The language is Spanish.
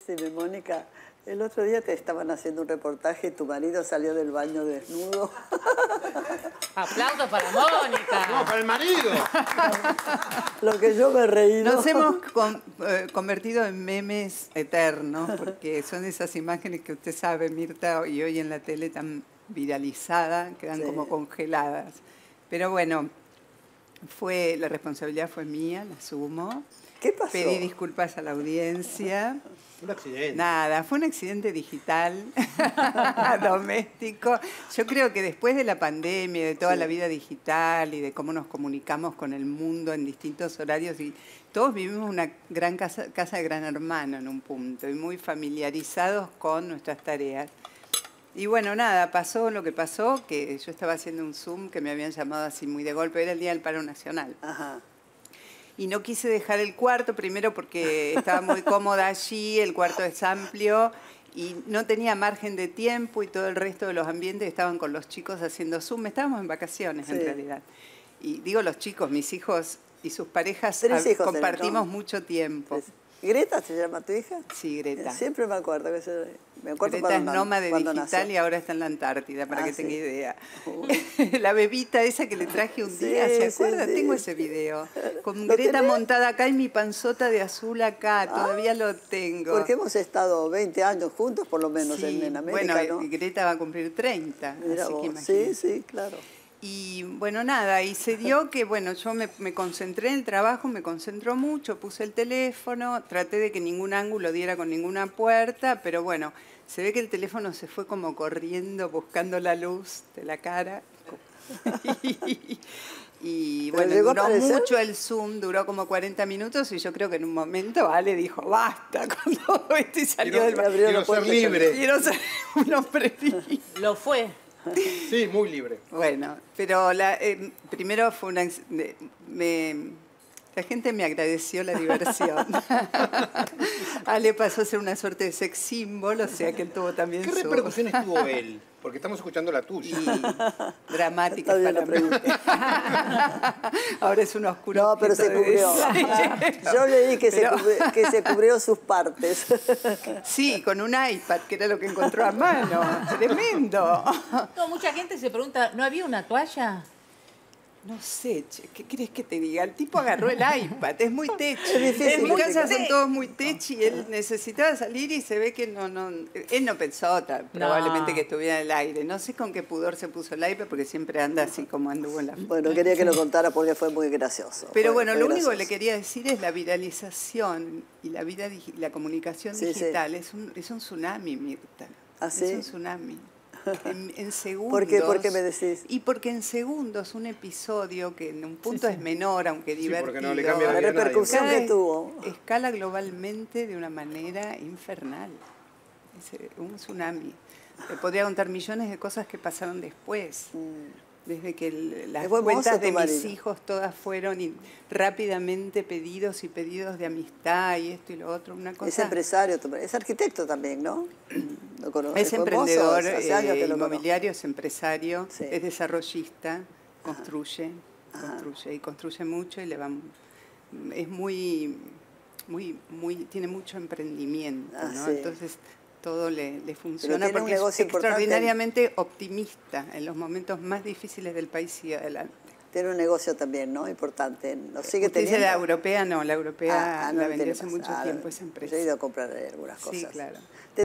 Decime, Mónica, el otro día te estaban haciendo un reportaje y tu marido salió del baño desnudo. Aplausos para Mónica. No, para el marido. Lo que yo me reí. ¿No? Nos hemos convertido en memes eternos, porque son esas imágenes que usted sabe, Mirta, y hoy en la tele tan viralizadas, quedan como congeladas. Pero bueno, la responsabilidad fue mía, la asumo. ¿Qué pasó? Pedí disculpas a la audiencia. Un accidente. Nada, fue un accidente digital, doméstico. Yo creo que después de la pandemia, de toda la vida digital y de cómo nos comunicamos con el mundo en distintos horarios, y todos vivimos una gran casa de Gran Hermano en un punto, y muy familiarizados con nuestras tareas. Y bueno, nada, pasó lo que pasó, que yo estaba haciendo un Zoom que me habían llamado así muy de golpe, era el Día del Paro Nacional. Ajá. Y no quise dejar el cuarto, primero porque estaba muy cómoda allí, el cuarto es amplio y no tenía margen de tiempo, y todo el resto de los ambientes estaban con los chicos haciendo Zoom. Estábamos en vacaciones en realidad. Y digo los chicos, mis hijos y sus parejas compartimos mucho tiempo. ¿Greta se llama tu hija? Sí, Greta. Siempre me acuerdo. Greta es nómade digital y ahora está en la Antártida, para que tenga idea. La bebita esa que le traje un día, ¿se acuerda? Tengo ese video. Con Greta montada acá y mi panzota de azul acá, todavía lo tengo. Porque hemos estado 20 años juntos, por lo menos, en América, bueno, ¿no? Greta va a cumplir 30, Mira así vos. que imagínate. Sí, claro. Y bueno, nada, y se dio que, bueno, yo me concentré en el trabajo, me concentró mucho, puse el teléfono, traté de que ningún ángulo diera con ninguna puerta, pero bueno, se ve que el teléfono se fue como corriendo, buscando la luz de la cara. Y bueno, duró mucho el Zoom, duró como 40 minutos, y yo creo que en un momento Ale dijo, basta con todo esto, y salió del baño. Quiero ser libre. Quiero ser un hombre libre. Lo fue. Sí, muy libre. Bueno, pero primero fue una... La gente me agradeció la diversión. Ale pasó a ser una suerte de sex symbol, o sea que él tuvo también ¿Qué repercusiones tuvo él? Porque estamos escuchando la tuya. Dramática para mí. Ahora es un oscuro. No, pero se cubrió. Yo leí que se cubrió sus partes. Sí, con un iPad, que era lo que encontró a mano. Tremendo. No, mucha gente se pregunta, ¿no había una toalla? No sé, che, ¿qué querés que te diga? El tipo agarró el iPad, es muy tech. difícil, En mi casa son todos muy tech, y él necesitaba salir y se ve que él no pensó probablemente que estuviera en el aire. No sé con qué pudor se puso el iPad, porque siempre anda así como anduvo en la... Bueno, quería que lo contara porque fue muy gracioso. Pero bueno, lo único que le quería decir es la viralización y la comunicación digital. Es un tsunami, Mirta. ¿Ah, sí? Es un tsunami. En segundos. ¿Por qué me decís? Y porque en segundos un episodio que en un punto es menor, aunque divertido, porque no le cambia la repercusión que tuvo. Escala globalmente de una manera infernal. Es un tsunami. Podría contar millones de cosas que pasaron después. Desde que las cuentas de mis hijos todas fueron rápidamente pedidos y pedidos de amistad y esto y lo otro. Una cosa... Es empresario, es arquitecto también, ¿no? Es emprendedor inmobiliario, es empresario, es desarrollista, construye mucho y tiene mucho emprendimiento, ¿no? Entonces todo le funciona porque es extraordinariamente optimista en los momentos más difíciles del país y adelante. Tiene un negocio también, ¿no? Importante. ¿Lo sigue teniendo? Dice la europea, no, la europea la vendió hace mucho tiempo esa empresa. Yo he ido a comprar algunas cosas. Sí, claro.